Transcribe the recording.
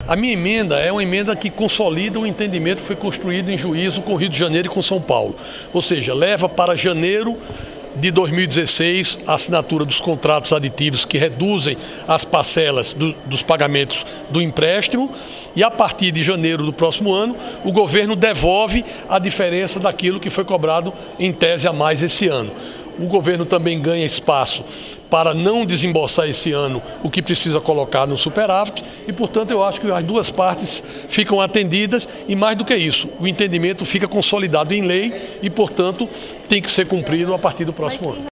A minha emenda é uma emenda que consolida o entendimento que foi construído em juízo com o Rio de Janeiro e com São Paulo. Ou seja, leva para janeiro de 2016 a assinatura dos contratos aditivos que reduzem as parcelas dos pagamentos do empréstimo e a partir de janeiro do próximo ano o governo devolve a diferença daquilo que foi cobrado em tese a mais esse ano. O governo também ganha espaço para não desembolsar esse ano o que precisa colocar no superávit e, portanto, eu acho que as duas partes ficam atendidas e, mais do que isso, o entendimento fica consolidado em lei e, portanto, tem que ser cumprido a partir do próximo ano.